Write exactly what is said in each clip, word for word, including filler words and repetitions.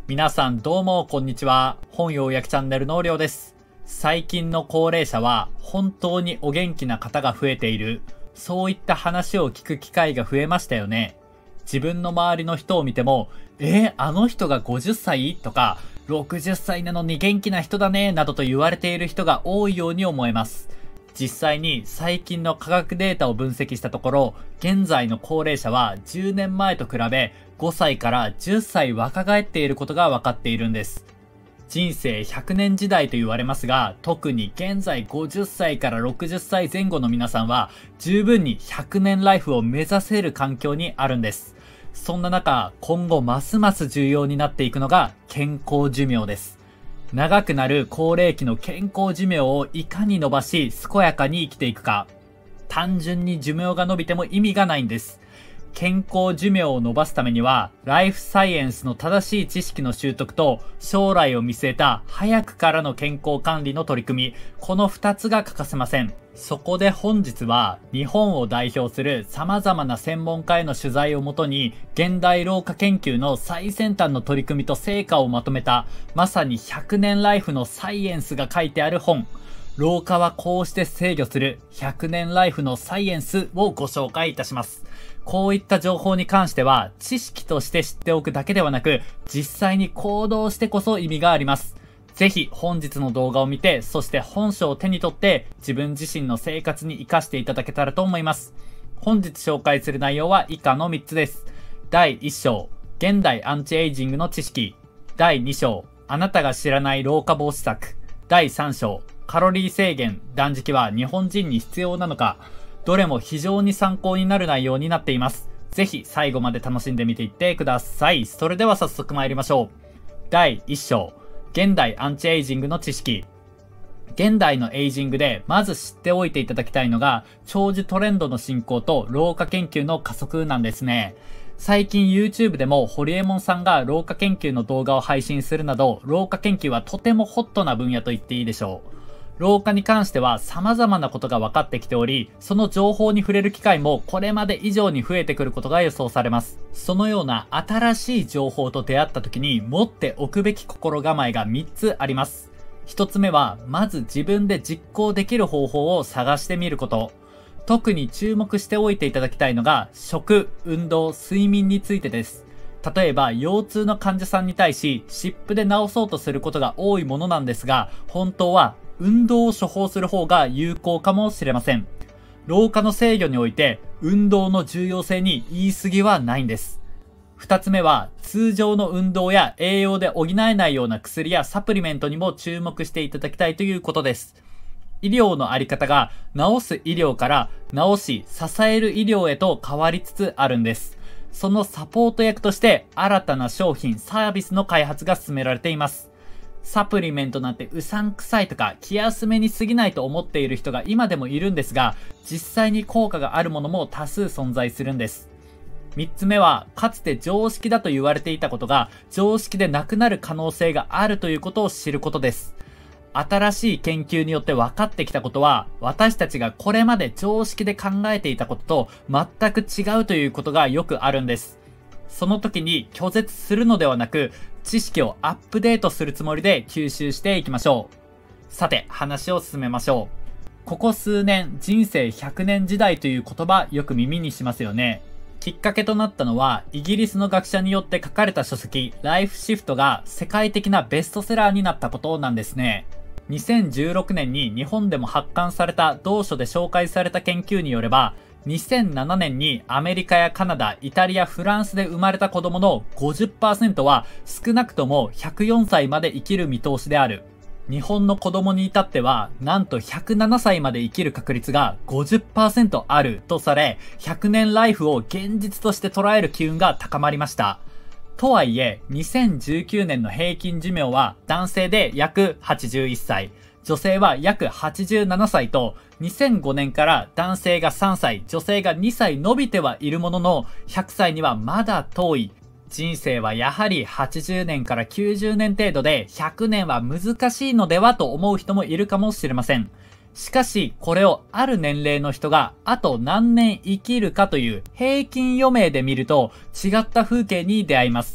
皆さんどうもこんにちは。本要約チャンネルのりょうです。最近の高齢者は本当にお元気な方が増えている。そういった話を聞く機会が増えましたよね。自分の周りの人を見ても、えー、あの人がごじゅっさいとか、ろくじゅっさいなのに元気な人だねなどと言われている人が多いように思えます。実際に最近の科学データを分析したところ、現在の高齢者はじゅうねんまえと比べごさいからじゅっさい若返っていることが分かっているんです。人生ひゃくねん時代と言われますが、特に現在ごじゅっさいからろくじゅっさいぜん後の皆さんは十分にひゃくねんライフを目指せる環境にあるんです。そんな中、今後ますます重要になっていくのが健康寿命です。長くなる高齢期の健康寿命をいかに伸ばし、健やかに生きていくか。単純に寿命が伸びても意味がないんです。健康寿命を伸ばすためには、ライフサイエンスの正しい知識の習得と、将来を見据えた早くからの健康管理の取り組み、このふたつが欠かせません。そこで本日は、日本を代表する様々な専門家への取材をもとに、現代老化研究の最先端の取り組みと成果をまとめた、まさにひゃくねんライフのサイエンスが書いてある本、老化はこうして制御するひゃくねんライフのサイエンスをご紹介いたします。こういった情報に関しては、知識として知っておくだけではなく、実際に行動してこそ意味があります。ぜひ本日の動画を見て、そして本書を手に取って自分自身の生活に活かしていただけたらと思います。本日紹介する内容は以下のみっつです。だいいっ章、現代アンチエイジングの知識。だいに章、あなたが知らない老化防止策。だいさん章、カロリー制限、断食は日本人に必要なのか。どれも非常に参考になる内容になっています。ぜひ最後まで楽しんでみていってください。それでは早速参りましょう。だいいっ章、現代アンチエイジングの知識。現代のエイジングでまず知っておいていただきたいのが、長寿トレンドの進行と老化研究の加速なんですね。最近 YouTube でもホリエモンさんが老化研究の動画を配信するなど、老化研究はとてもホットな分野と言っていいでしょう。老化に関しては様々なことが分かってきており、その情報に触れる機会もこれまで以上に増えてくることが予想されます。そのような新しい情報と出会った時に持っておくべき心構えがみっつあります。ひとつめは、まず自分で実行できる方法を探してみること。特に注目しておいていただきたいのが、食、運動、睡眠についてです。例えば、腰痛の患者さんに対し、湿布で治そうとすることが多いものなんですが、本当は、運動を処方する方が有効かもしれません。老化の制御において、運動の重要性に言い過ぎはないんです。二つ目は、通常の運動や栄養で補えないような薬やサプリメントにも注目していただきたいということです。医療のあり方が、治す医療から治し、支える医療へと変わりつつあるんです。そのサポート役として、新たな商品、サービスの開発が進められています。サプリメントなんてうさんくさいとか気休めに過ぎないと思っている人が今でもいるんですが、実際に効果があるものも多数存在するんです。三つ目は、かつて常識だと言われていたことが常識でなくなる可能性があるということを知ることです。新しい研究によって分かってきたことは、私たちがこれまで常識で考えていたことと全く違うということがよくあるんです。その時に拒絶するのではなく、知識をアップデートするつもりで吸収していきましょう。さて、話を進めましょう。ここ数年、人生ひゃくねん時代という言葉よく耳にしますよね。きっかけとなったのは、イギリスの学者によって書かれた書籍、ライフシフトが世界的なベストセラーになったことなんですね。にせんじゅうろくねんに日本でも発刊された同書で紹介された研究によれば、にせんななねんにアメリカやカナダ、イタリア、フランスで生まれた子供の ごじゅっパーセント は少なくともひゃくよんさいまで生きる見通しである。日本の子供に至っては、なんとひゃくななさいまで生きる確率が ごじゅっパーセント あるとされ、ひゃくねんライフを現実として捉える機運が高まりました。とはいえ、にせんじゅうきゅうねんの平均寿命は男性で約はちじゅういっさい。女性は約はちじゅうななさいと、にせんごねんから男性がさんさい、女性がにさい伸びてはいるものの、ひゃくさいにはまだ遠い。人生はやはりはちじゅうねんからきゅうじゅうねん程度で、ひゃくねんは難しいのではと思う人もいるかもしれません。しかし、これをある年齢の人があと何年生きるかという平均余命で見ると、違った風景に出会います。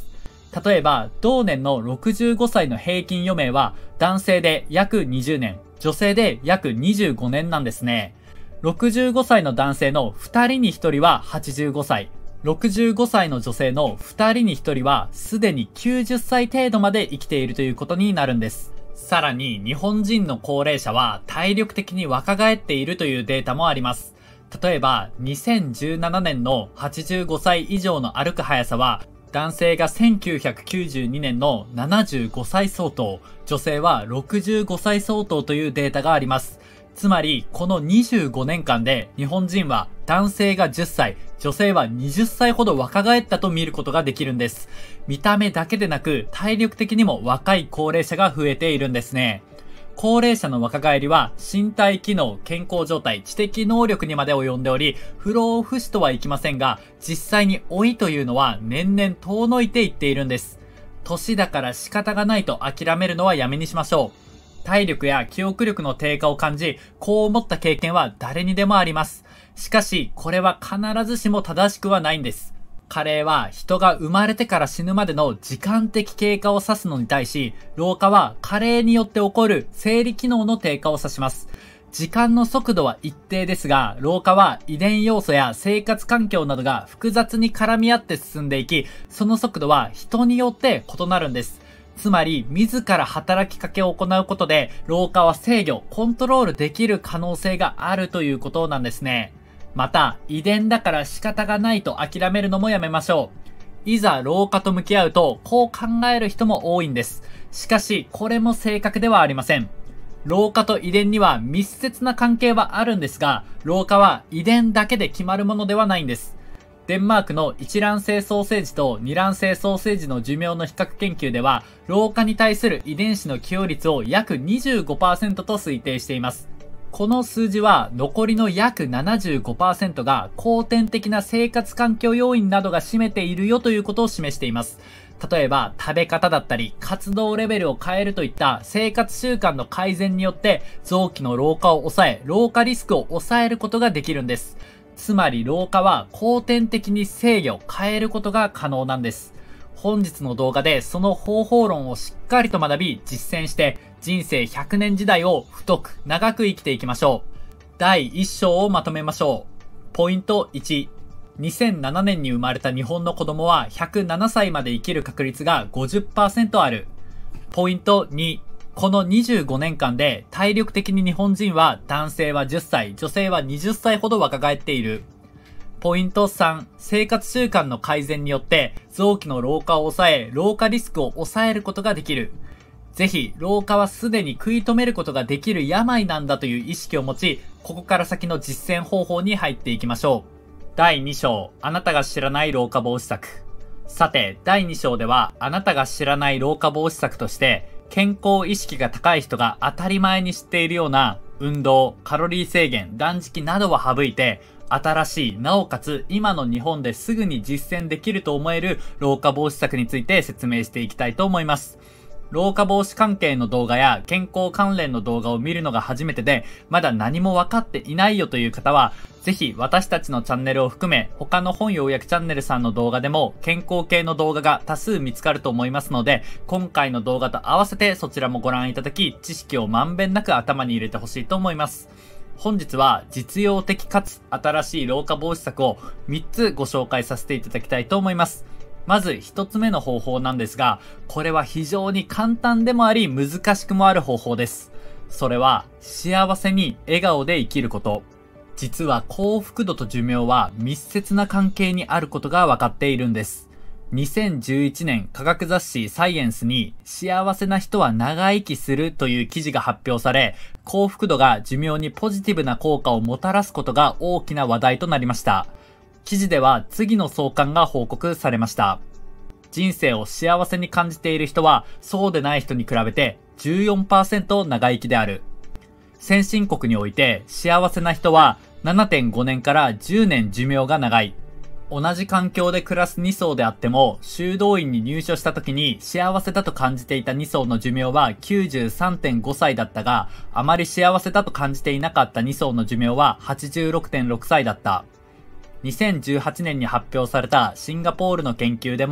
例えば、同年のろくじゅうごさいの平均余命は男性で約にじゅうねん、女性で約にじゅうごねんなんですね。ろくじゅうごさいの男性のふたりにひとりははちじゅうごさい、ろくじゅうごさいの女性のふたりにひとりはすでにきゅうじゅっさい程度まで生きているということになるんです。さらに日本人の高齢者は体力的に若返っているというデータもあります。例えばにせんじゅうななねんのはちじゅうごさい以上の歩く速さは男性がせんきゅうひゃくきゅうじゅうにねんのななじゅうごさい相当、女性はろくじゅうごさい相当というデータがあります。つまりこのにじゅうごねんかんで日本人は男性がじゅっさい、女性はにじゅっさいほど若返ったと見ることができるんです。見た目だけでなく体力的にも若い高齢者が増えているんですね。高齢者の若返りは身体機能、健康状態、知的能力にまで及んでおり、不老不死とはいきませんが、実際に老いというのは年々遠のいていっているんです。年だから仕方がないと諦めるのはやめにしましょう。体力や記憶力の低下を感じ、こう思った経験は誰にでもあります。しかし、これは必ずしも正しくはないんです。加齢は人が生まれてから死ぬまでの時間的経過を指すのに対し、老化は加齢によって起こる生理機能の低下を指します。時間の速度は一定ですが、老化は遺伝要素や生活環境などが複雑に絡み合って進んでいき、その速度は人によって異なるんです。つまり、自ら働きかけを行うことで、老化は制御、コントロールできる可能性があるということなんですね。また、遺伝だから仕方がないと諦めるのもやめましょう。いざ老化と向き合うと、こう考える人も多いんです。しかし、これも正確ではありません。老化と遺伝には密接な関係はあるんですが、老化は遺伝だけで決まるものではないんです。デンマークの一卵性ソーセージと二卵性ソーセージの寿命の比較研究では、老化に対する遺伝子の寄与率を約 にじゅうごパーセント と推定しています。この数字は残りの約 ななじゅうごパーセント が後天的な生活環境要因などが占めているよということを示しています。例えば食べ方だったり活動レベルを変えるといった生活習慣の改善によって臓器の老化を抑え、老化リスクを抑えることができるんです。つまり老化は後天的に制御、変えることが可能なんです。本日の動画でその方法論をしっかりと学び実践して人生ひゃくねん時代を太く長く生きていきましょう。だいいっ章をまとめましょう。ポイントいち。にせんななねんに生まれた日本の子供はひゃくななさいまで生きる確率が ごじゅっパーセント ある。ポイントに。このにじゅうごねんかんで体力的に日本人は男性はじゅっさい、女性はにじゅっさいほど若返っている。ポイントさん、生活習慣の改善によって臓器の老化を抑え、老化リスクを抑えることができる。ぜひ、老化はすでに食い止めることができる病なんだという意識を持ち、ここから先の実践方法に入っていきましょう。だいに章、あなたが知らない老化防止策。さて、だいに章では、あなたが知らない老化防止策として、健康意識が高い人が当たり前に知っているような運動、カロリー制限、断食などを省いて、新しい、なおかつ今の日本ですぐに実践できると思える老化防止策について説明していきたいと思います。老化防止関係の動画や健康関連の動画を見るのが初めてで、まだ何も分かっていないよという方は、ぜひ私たちのチャンネルを含め、他の本要約チャンネルさんの動画でも健康系の動画が多数見つかると思いますので、今回の動画と合わせてそちらもご覧いただき、知識をまんべんなく頭に入れてほしいと思います。本日は実用的かつ新しい老化防止策をみっつご紹介させていただきたいと思います。まず一つ目の方法なんですが、これは非常に簡単でもあり難しくもある方法です。それは幸せに笑顔で生きること。実は幸福度と寿命は密接な関係にあることが分かっているんです。にせんじゅういちねん科学雑誌サイエンスに幸せな人は長生きするという記事が発表され、幸福度が寿命にポジティブな効果をもたらすことが大きな話題となりました。記事では次の相関が報告されました。人生を幸せに感じている人はそうでない人に比べて じゅうよんパーセント 長生きである。先進国において幸せな人は ななてんごねんからじゅうねん寿命が長い。同じ環境で暮らすに層であっても、修道院に入所した時に幸せだと感じていたに層の寿命は きゅうじゅうさんてんごさいだったが、あまり幸せだと感じていなかったに層の寿命は はちじゅうろくてんろくさいだった。にせんじゅうはちねんに発表されたシンガポールの研究でも、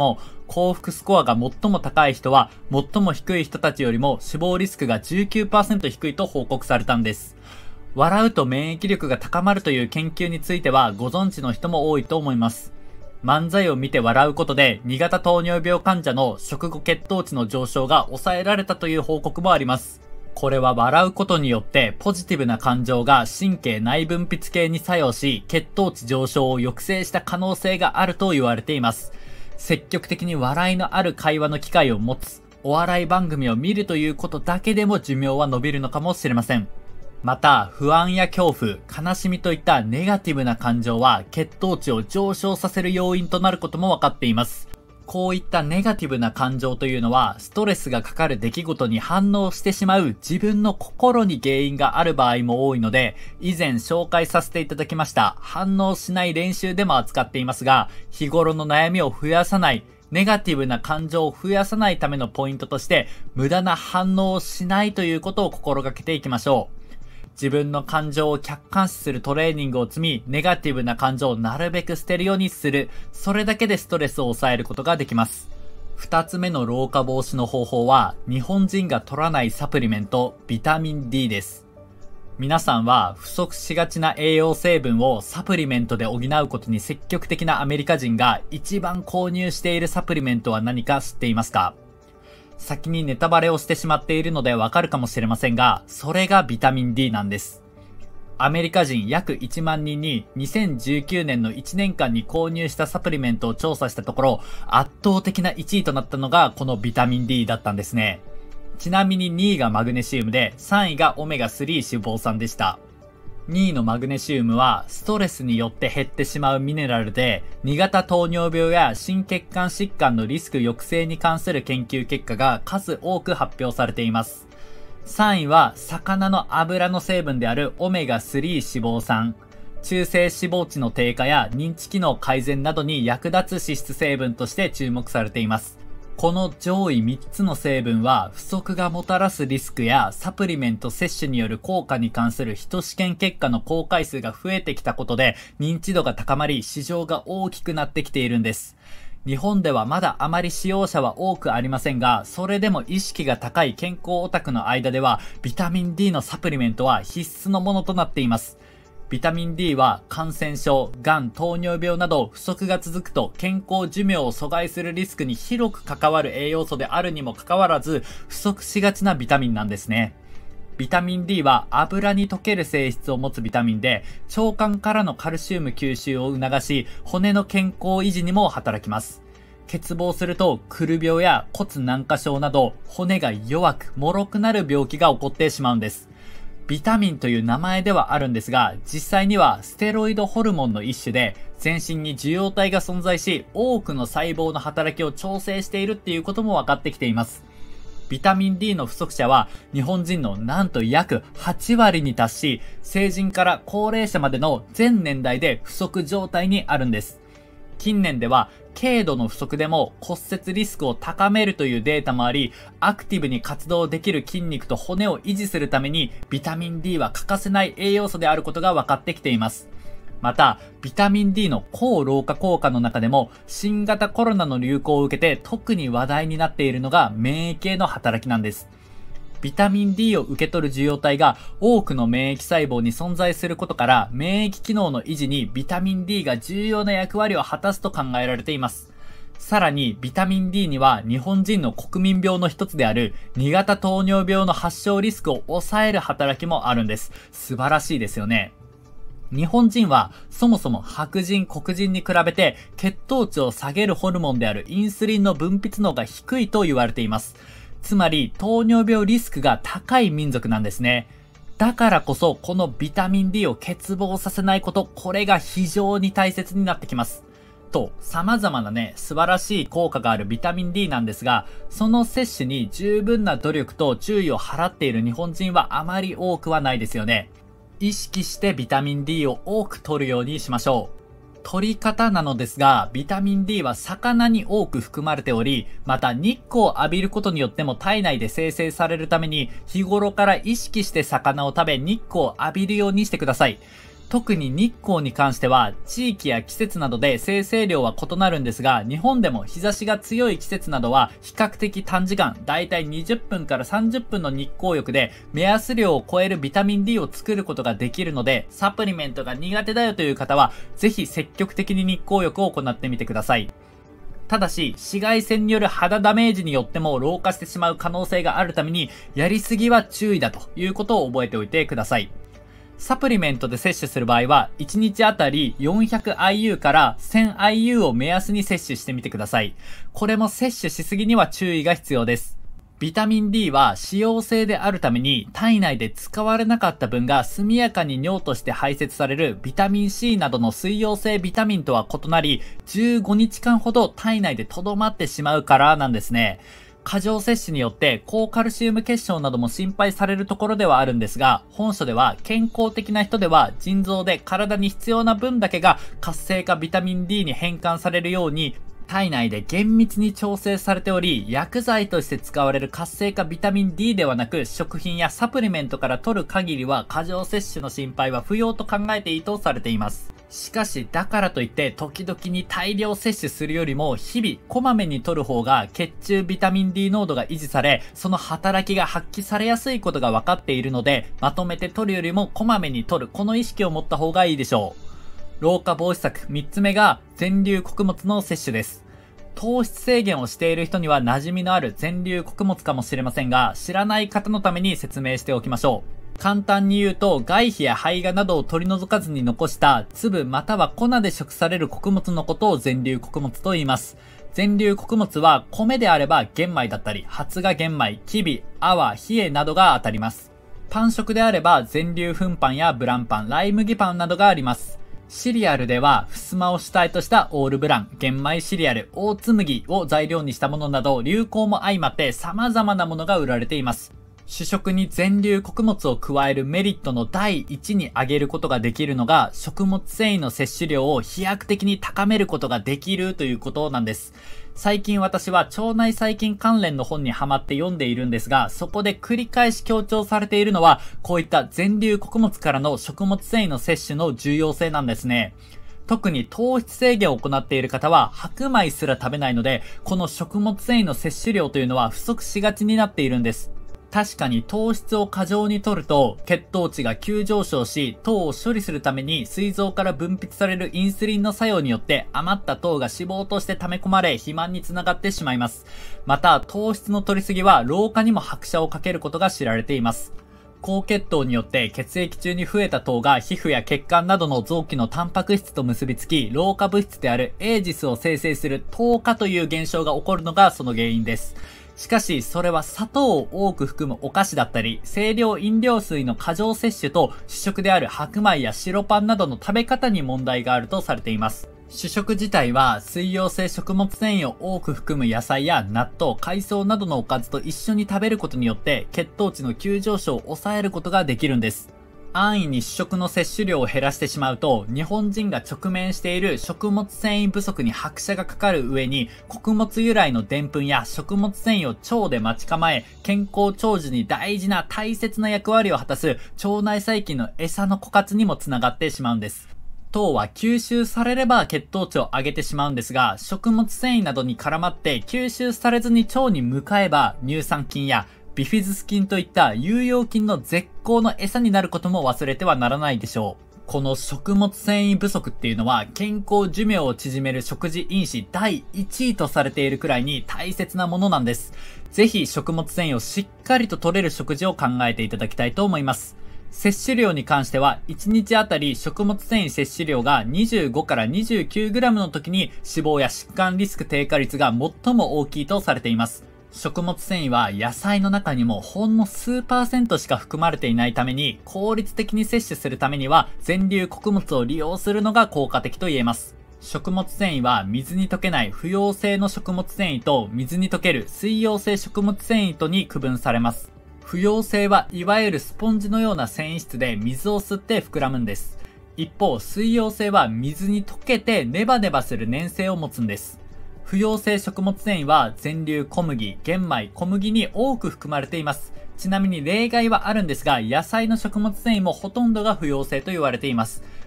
幸福スコアが最も高い人は最も低い人たちよりも死亡リスクが じゅうきゅうパーセント 低いと報告されたんです。笑うと免疫力が高まるという研究についてはご存知の人も多いと思います。漫才を見て笑うことでに型糖尿病患者の食後血糖値の上昇が抑えられたという報告もあります。これは笑うことによってポジティブな感情が神経内分泌系に作用し、血糖値上昇を抑制した可能性があると言われています。積極的に笑いのある会話の機会を持つ、お笑い番組を見るということだけでも寿命は伸びるのかもしれません。また、不安や恐怖、悲しみといったネガティブな感情は血糖値を上昇させる要因となることも分かっています。こういったネガティブな感情というのは、ストレスがかかる出来事に反応してしまう自分の心に原因がある場合も多いので、以前紹介させていただきました反応しない練習でも扱っていますが、日頃の悩みを増やさない、ネガティブな感情を増やさないためのポイントとして、無駄な反応をしないということを心がけていきましょう。自分の感情を客観視するトレーニングを積み、ネガティブな感情をなるべく捨てるようにする。それだけでストレスを抑えることができます。二つ目の老化防止の方法は、日本人が取らないサプリメント、ビタミン ディー です。皆さんは不足しがちな栄養成分をサプリメントで補うことに積極的なアメリカ人が一番購入しているサプリメントは何か知っていますか？先にネタバレをしてしまっているのでわかるかもしれませんが、それがビタミン ディー なんです。アメリカ人約いちまんにんににせんじゅうきゅうねんのいちねんかんに購入したサプリメントを調査したところ、圧倒的ないちいとなったのがこのビタミン ディー だったんですね。ちなみににいがマグネシウムで、さんいがオメガスリー脂肪酸でした。にいのマグネシウムはストレスによって減ってしまうミネラルで、に型糖尿病や心血管疾患のリスク抑制に関する研究結果が数多く発表されています。さんいは魚の油の成分であるオメガスリー脂肪酸、中性脂肪値の低下や認知機能改善などに役立つ脂質成分として注目されています。この上位みっつの成分は不足がもたらすリスクやサプリメント摂取による効果に関する人試験結果の公開数が増えてきたことで認知度が高まり市場が大きくなってきているんです。日本ではまだあまり使用者は多くありませんが、それでも意識が高い健康オタクの間ではビタミン ディー のサプリメントは必須のものとなっています。ビタミン ディー は感染症、がん、糖尿病など不足が続くと健康寿命を阻害するリスクに広く関わる栄養素であるにもかかわらず不足しがちなビタミンなんですね。ビタミン ディー は油に溶ける性質を持つビタミンで、腸管からのカルシウム吸収を促し、骨の健康維持にも働きます。欠乏すると、くる病や骨軟化症など、骨が弱く、脆くなる病気が起こってしまうんです。ビタミンという名前ではあるんですが、実際にはステロイドホルモンの一種で、全身に受容体が存在し、多くの細胞の働きを調整しているっていうことも分かってきています。ビタミン ディー の不足者は、日本人のなんと約はちわりに達し、成人から高齢者までの全年代で不足状態にあるんです。近年では、軽度の不足でも骨折リスクを高めるというデータもあり、アクティブに活動できる筋肉と骨を維持するためにビタミン ディー は欠かせない栄養素であることが分かってきています。また、ビタミン ディー の抗老化効果の中でも、新型コロナの流行を受けて特に話題になっているのが免疫への働きなんです。ビタミン ディー を受け取る受容体が多くの免疫細胞に存在することから、免疫機能の維持にビタミン ディー が重要な役割を果たすと考えられています。さらに、ビタミン ディー には日本人の国民病の一つであるに型糖尿病の発症リスクを抑える働きもあるんです。素晴らしいですよね。日本人はそもそも白人、黒人に比べて血糖値を下げるホルモンであるインスリンの分泌能が低いと言われています。つまり糖尿病リスクが高い民族なんですね。だからこそこのビタミン ディー を欠乏させないこと、これが非常に大切になってきます。と、様々なね、素晴らしい効果があるビタミン ディー なんですが、その摂取に十分な努力と注意を払っている日本人はあまり多くはないですよね。意識してビタミン ディー を多く摂るようにしましょう。取り方なのですが、ビタミン ディー は魚に多く含まれており、また日光を浴びることによっても体内で生成されるために、日頃から意識して魚を食べ日光を浴びるようにしてください。 特に日光に関しては地域や季節などで生成量は異なるんですが、日本でも日差しが強い季節などは比較的短時間、だいたいにじゅっぷんからさんじゅっぷんの日光浴で目安量を超えるビタミン ディー を作ることができるので、サプリメントが苦手だよという方はぜひ積極的に日光浴を行ってみてください。ただし、紫外線による肌ダメージによっても老化してしまう可能性があるために、やりすぎは注意だということを覚えておいてください。サプリメントで摂取する場合は、いちにちあたり よんひゃくアイユー から せんアイユー を目安に摂取してみてください。これも摂取しすぎには注意が必要です。ビタミン ディー は脂溶性であるために体内で使われなかった分が速やかに尿として排泄されるビタミン シー などの水溶性ビタミンとは異なり、じゅうごにちかんほど体内で留まってしまうからなんですね。過剰摂取によって高カルシウム結晶なども心配されるところではあるんですが、本書では健康的な人では腎臓で体に必要な分だけが活性化ビタミン ディー に変換されるように体内で厳密に調整されており、薬剤として使われる活性化ビタミン ディー ではなく、食品やサプリメントから取る限りは過剰摂取の心配は不要と考えていいとされています。しかし、だからといって時々に大量摂取するよりも日々こまめに摂る方が血中ビタミン ディー 濃度が維持され、その働きが発揮されやすいことが分かっているので、まとめて摂るよりもこまめに摂る、この意識を持った方がいいでしょう。老化防止策みっつめが全粒穀物の摂取です。糖質制限をしている人には馴染みのある全粒穀物かもしれませんが、知らない方のために説明しておきましょう。簡単に言うと、外皮や胚芽などを取り除かずに残した粒または粉で食される穀物のことを全粒穀物と言います。全粒穀物は米であれば玄米だったり、発芽玄米、きび、あわ、ひえなどが当たります。パン食であれば全粒粉パンやブランパン、ライ麦パンなどがあります。シリアルでは、ふすまを主体としたオールブラン、玄米シリアル、オーツ麦を材料にしたものなど、流行も相まって様々なものが売られています。主食に全粒穀物を加えるメリットの第一に挙げることができるのが、食物繊維の摂取量を飛躍的に高めることができるということなんです。最近私は腸内細菌関連の本にハマって読んでいるんですが、そこで繰り返し強調されているのは、こういった全粒穀物からの食物繊維の摂取の重要性なんですね。特に糖質制限を行っている方は白米すら食べないので、この食物繊維の摂取量というのは不足しがちになっているんです。確かに糖質を過剰に摂ると血糖値が急上昇し、糖を処理するために膵臓から分泌されるインスリンの作用によって余った糖が脂肪として溜め込まれ肥満につながってしまいます。また糖質の摂りすぎは老化にも拍車をかけることが知られています。高血糖によって血液中に増えた糖が皮膚や血管などの臓器のタンパク質と結びつき、老化物質であるエイジスを生成する糖化という現象が起こるのがその原因です。しかし、それは砂糖を多く含むお菓子だったり、清涼飲料水の過剰摂取と主食である白米や白パンなどの食べ方に問題があるとされています。主食自体は水溶性食物繊維を多く含む野菜や納豆、海藻などのおかずと一緒に食べることによって血糖値の急上昇を抑えることができるんです。安易に主食の摂取量を減らしてしまうと、日本人が直面している食物繊維不足に拍車がかかる上に、穀物由来の澱粉や食物繊維を腸で待ち構え、健康長寿に大事な大切な役割を果たす腸内細菌の餌の枯渇にもつながってしまうんです。糖は吸収されれば血糖値を上げてしまうんですが、食物繊維などに絡まって吸収されずに腸に向かえば乳酸菌やビフィズス菌といった有用菌の絶好の餌になることも忘れてはならないでしょう。この食物繊維不足っていうのは健康寿命を縮める食事因子だいいちいとされているくらいに大切なものなんです。ぜひ食物繊維をしっかりと摂れる食事を考えていただきたいと思います。摂取量に関してはいちにちあたり食物繊維摂取量がにじゅうごからにじゅうきゅうグラムの時に死亡や疾患リスク低下率が最も大きいとされています。食物繊維は野菜の中にもほんの数パーセントしか含まれていないために、効率的に摂取するためには全粒穀物を利用するのが効果的と言えます。食物繊維は水に溶けない不溶性の食物繊維と水に溶ける水溶性食物繊維とに区分されます。不溶性はいわゆるスポンジのような繊維質で水を吸って膨らむんです。一方、水溶性は水に溶けてネバネバする粘性を持つんです。不溶性食物繊維は全粒小麦、玄米、小麦に多く含まれています。ちなみに例外はあるんですが、野菜の食物繊維もほとんどが不溶性と言われています。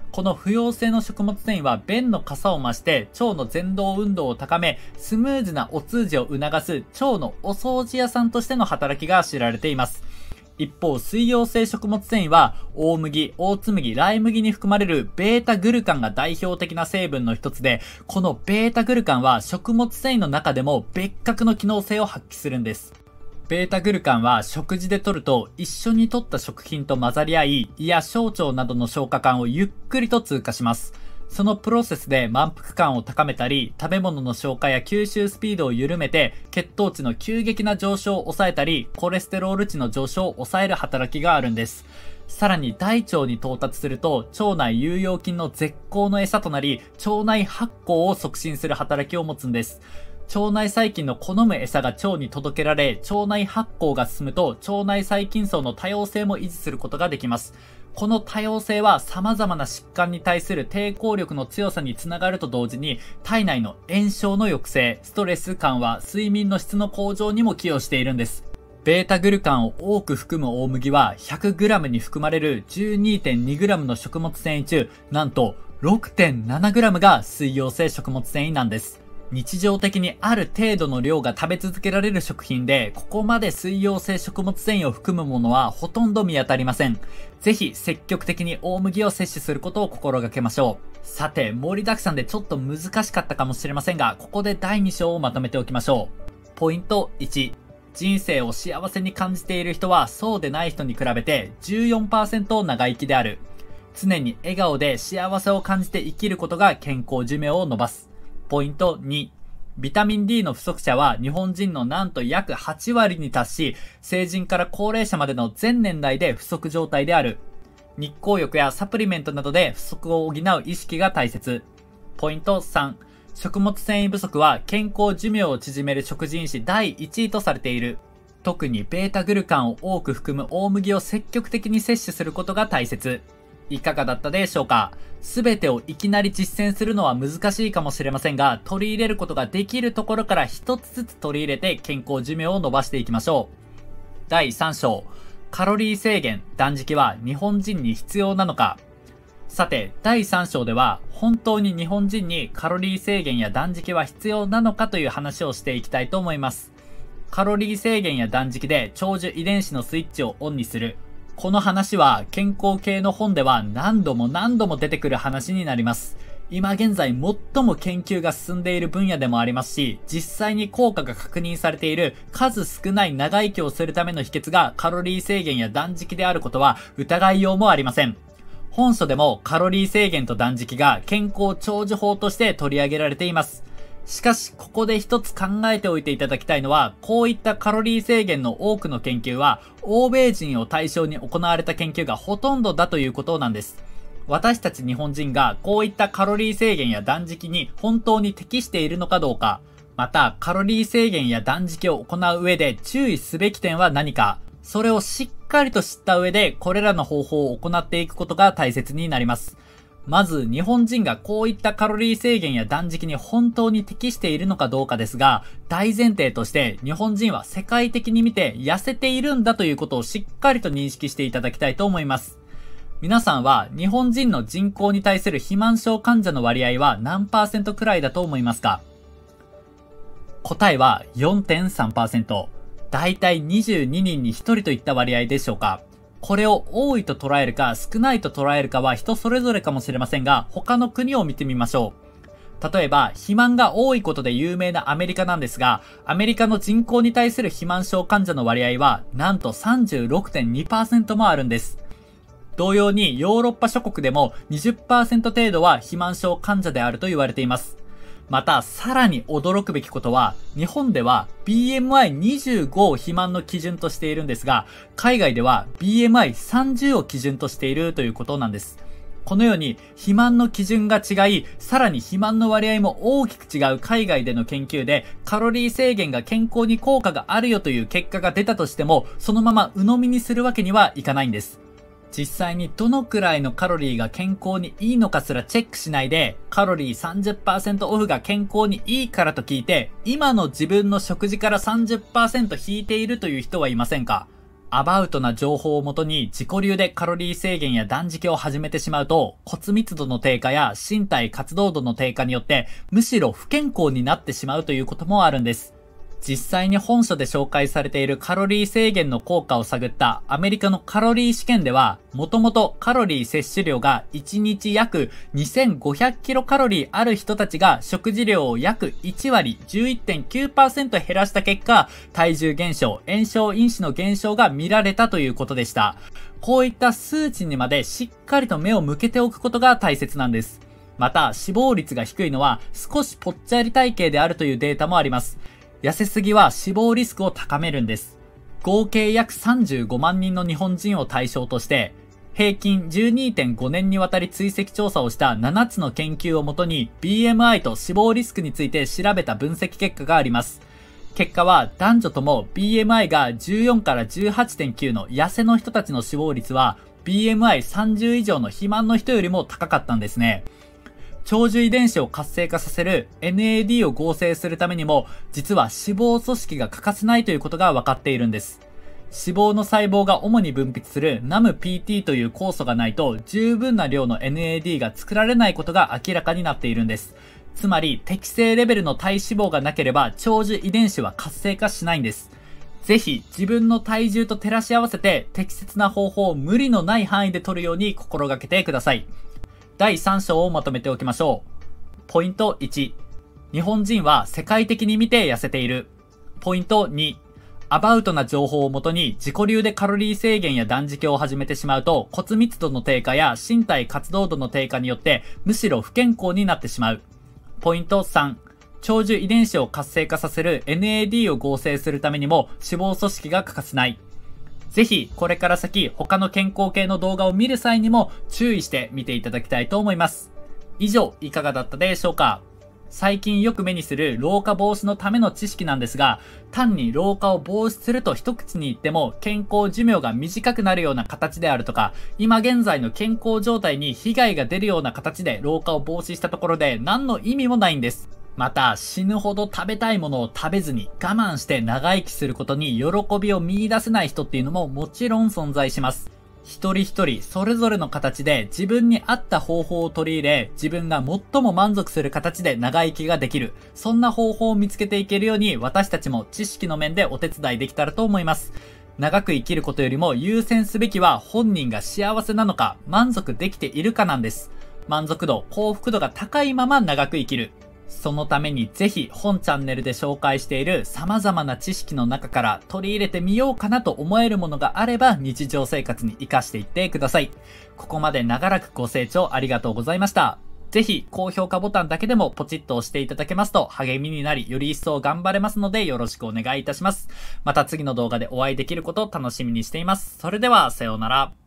この不溶性の食物繊維は便の傘を増して腸の蠕動運動を高め、スムーズなお通じを促す腸のお掃除屋さんとしての働きが知られています。一方、水溶性食物繊維は大麦、オーツ麦、ライ麦に含まれるベータグルカンが代表的な成分の一つで、このベータグルカンは食物繊維の中でも別格の機能性を発揮するんです。ベータグルカンは食事で摂ると一緒に摂った食品と混ざり合い、胃や小腸などの消化管をゆっくりと通過します。そのプロセスで満腹感を高めたり、食べ物の消化や吸収スピードを緩めて、血糖値の急激な上昇を抑えたり、コレステロール値の上昇を抑える働きがあるんです。さらに大腸に到達すると、腸内有用菌の絶好の餌となり、腸内発酵を促進する働きを持つんです。腸内細菌の好む餌が腸に届けられ、腸内発酵が進むと、腸内細菌層の多様性も維持することができます。この多様性は様々な疾患に対する抵抗力の強さにつながると同時に、体内の炎症の抑制、ストレス緩和、睡眠の質の向上にも寄与しているんです。ベータグルカンを多く含む大麦は ひゃくグラム に含まれる じゅうにてんにグラム の食物繊維中、なんと ろくてんななグラム が水溶性食物繊維なんです。日常的にある程度の量が食べ続けられる食品で、ここまで水溶性食物繊維を含むものはほとんど見当たりません。ぜひ積極的に大麦を摂取することを心がけましょう。さて、盛りだくさんでちょっと難しかったかもしれませんが、ここでだいに章をまとめておきましょう。ポイントいち。人生を幸せに感じている人はそうでない人に比べて じゅうよんパーセント 長生きである。常に笑顔で幸せを感じて生きることが健康寿命を伸ばす。ポイントに。ビタミン ディー の不足者は日本人のなんと約はちわりに達し、成人から高齢者までの全年代で不足状態である。日光浴やサプリメントなどで不足を補う意識が大切。ポイントさん。食物繊維不足は健康寿命を縮める食事因子だいいちいとされている。特にベータグルカンを多く含む大麦を積極的に摂取することが大切。いかがだったでしょうか？すべてをいきなり実践するのは難しいかもしれませんが、取り入れることができるところから一つずつ取り入れて健康寿命を伸ばしていきましょう。だいさん章、カロリー制限、断食は日本人に必要なのか？さて、だいさん章では本当に日本人にカロリー制限や断食は必要なのかという話をしていきたいと思います。カロリー制限や断食で長寿遺伝子のスイッチをオンにする。この話は健康系の本では何度も何度も出てくる話になります。今現在最も研究が進んでいる分野でもありますし、実際に効果が確認されている数少ない長生きをするための秘訣がカロリー制限や断食であることは疑いようもありません。本書でもカロリー制限と断食が健康長寿法として取り上げられています。しかし、ここで一つ考えておいていただきたいのは、こういったカロリー制限の多くの研究は、欧米人を対象に行われた研究がほとんどだということなんです。私たち日本人がこういったカロリー制限や断食に本当に適しているのかどうか、またカロリー制限や断食を行う上で注意すべき点は何か、それをしっかりと知った上でこれらの方法を行っていくことが大切になります。まず日本人がこういったカロリー制限や断食に本当に適しているのかどうかですが、大前提として日本人は世界的に見て痩せているんだということをしっかりと認識していただきたいと思います。皆さんは日本人の人口に対する肥満症患者の割合は何パーセントくらいだと思いますか？答えは よんてんさんパーセント。だいたいにじゅうににんにひとりといった割合でしょうか？これを多いと捉えるか少ないと捉えるかは人それぞれかもしれませんが、他の国を見てみましょう。例えば、肥満が多いことで有名なアメリカなんですが、アメリカの人口に対する肥満症患者の割合は、なんと さんじゅうろくてんにパーセント もあるんです。同様に、ヨーロッパ諸国でも にじゅっパーセント 程度は肥満症患者であると言われています。また、さらに驚くべきことは、日本では ビーエムアイにじゅうご を肥満の基準としているんですが、海外では ビーエムアイさんじゅう を基準としているということなんです。このように、肥満の基準が違い、さらに肥満の割合も大きく違う海外での研究で、カロリー制限が健康に効果があるよという結果が出たとしても、そのまま鵜呑みにするわけにはいかないんです。実際にどのくらいのカロリーが健康にいいのかすらチェックしないで、カロリー さんじゅっパーセント オフが健康にいいからと聞いて、今の自分の食事から さんじゅっパーセント 引いているという人はいませんか？ アバウトな情報をもとに自己流でカロリー制限や断食を始めてしまうと、骨密度の低下や身体活動度の低下によって、むしろ不健康になってしまうということもあるんです。実際に本書で紹介されているカロリー制限の効果を探ったアメリカのカロリー試験では、もともとカロリー摂取量がいちにち約にせんごひゃくキロカロリーある人たちが食事量を約いちわり じゅういってんきゅうパーセント 減らした結果、体重減少、炎症因子の減少が見られたということでした。こういった数値にまでしっかりと目を向けておくことが大切なんです。また、死亡率が低いのは少しぽっちゃり体型であるというデータもあります。痩せすぎは死亡リスクを高めるんです。合計約さんじゅうごまんにんの日本人を対象として、平均 じゅうにてんごねんにわたり追跡調査をしたななつの研究をもとに ビーエムアイ と死亡リスクについて調べた分析結果があります。結果は男女とも ビーエムアイ がじゅうよんからじゅうはちてんきゅうの痩せの人たちの死亡率は ビーエムアイさんじゅう 以上の肥満の人よりも高かったんですね。長寿遺伝子を活性化させる エヌエーディー を合成するためにも、実は脂肪組織が欠かせないということが分かっているんです。脂肪の細胞が主に分泌する ナムピーティー という酵素がないと十分な量の エヌエーディー が作られないことが明らかになっているんです。つまり適正レベルの体脂肪がなければ長寿遺伝子は活性化しないんです。ぜひ自分の体重と照らし合わせて適切な方法を無理のない範囲で取るように心がけてください。だいさん章をまとめておきましょう。ポイントいち、日本人は世界的に見て痩せている。ポイントに、アバウトな情報をもとに自己流でカロリー制限や断食を始めてしまうと骨密度の低下や身体活動度の低下によってむしろ不健康になってしまう。ポイントさん、長寿遺伝子を活性化させる エヌエーディー を合成するためにも脂肪組織が欠かせない。ぜひ、これから先、他の健康系の動画を見る際にも注意して見ていただきたいと思います。以上、いかがだったでしょうか？最近よく目にする老化防止のための知識なんですが、単に老化を防止すると一口に言っても健康寿命が短くなるような形であるとか、今現在の健康状態に被害が出るような形で老化を防止したところで何の意味もないんです。また、死ぬほど食べたいものを食べずに我慢して長生きすることに喜びを見出せない人っていうのももちろん存在します。一人一人それぞれの形で自分に合った方法を取り入れ、自分が最も満足する形で長生きができる。そんな方法を見つけていけるように私たちも知識の面でお手伝いできたらと思います。長く生きることよりも優先すべきは本人が幸せなのか満足できているかなんです。満足度、幸福度が高いまま長く生きる。そのためにぜひ本チャンネルで紹介している様々な知識の中から取り入れてみようかなと思えるものがあれば日常生活に活かしていってください。ここまで長らくご清聴ありがとうございました。ぜひ高評価ボタンだけでもポチッと押していただけますと励みになりより一層頑張れますのでよろしくお願いいたします。また次の動画でお会いできることを楽しみにしています。それではさようなら。